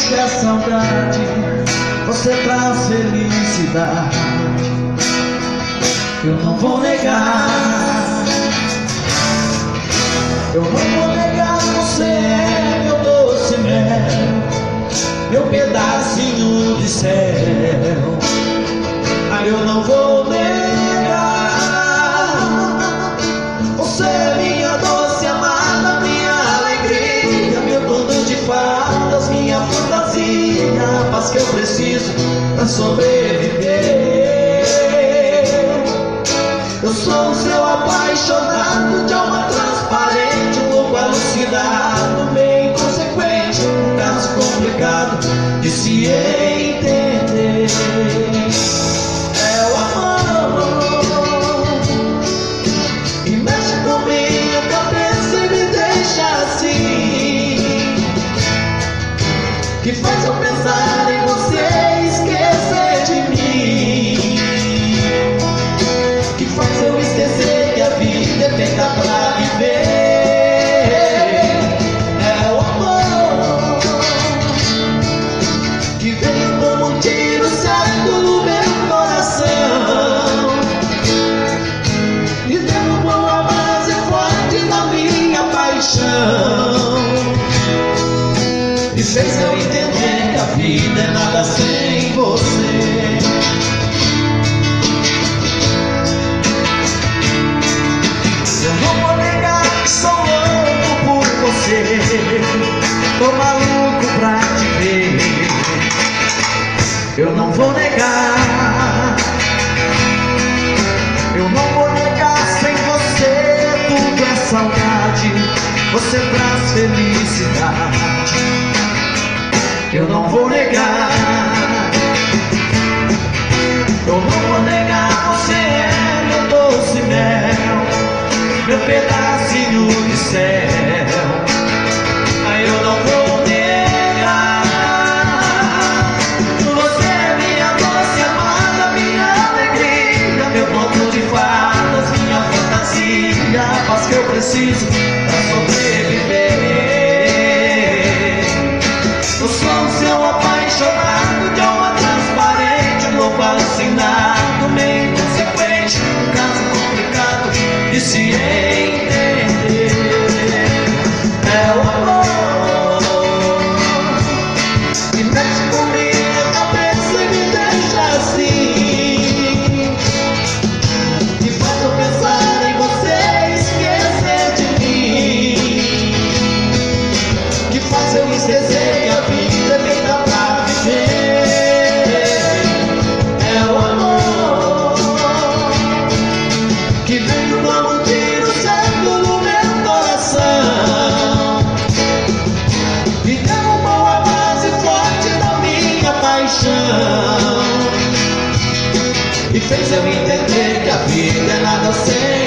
que a saudade você traz felicidade. Eu não vou negar, eu não vou negar, você é meu doce mel, meu pedacinho de céu. Aí eu não vou negar, você é minha doce amada, minha alegria, meu conto de fadas, minha fantasia, a paz que eu preciso pra sobreviver. Eu sou o seu apaixonado, de alma transparente, um louco alucinado, meio inconsequente, um caso complicado de se entender. É o amor que mexe com minha cabeça e me deixa assim, que faz eu pensar em você e esquecer de mim, que faz eu esquecer que a vida é feita pra viver. É o amor que veio como um tiro certo no meu coração, e derrubou a base forte da minha paixão, e fez eu entender que a vida é nada sem você. Eu não vou negar que sou louco por você, tô maluco pra te ver. Eu não vou negar, eu não vou negar, sem você tudo é saudade, você traz felicidade. Eu não vou negar, eu não vou negar, você é meu doce mel, meu pedacinho de céu. Aí eu não vou negar, você é minha doce amada, minha alegria, meu conto de fadas, minha fantasia, a paz que eu preciso pra sobreviver. Eu sou o seu apaixonado, de alma transparente, um louco alucinado, meio inconsequente, um caso complicado de se entender. É o amor que mexe com minha cabeça e me deixa assim, que faz eu pensar em você e esquecer de mim, que faz eu esquecer que a vida é feita pra viver. É o amor que veio como um tiro certo no meu coração, e derrubou a base forte da minha paixão, e fez eu entender que a vida é nada sem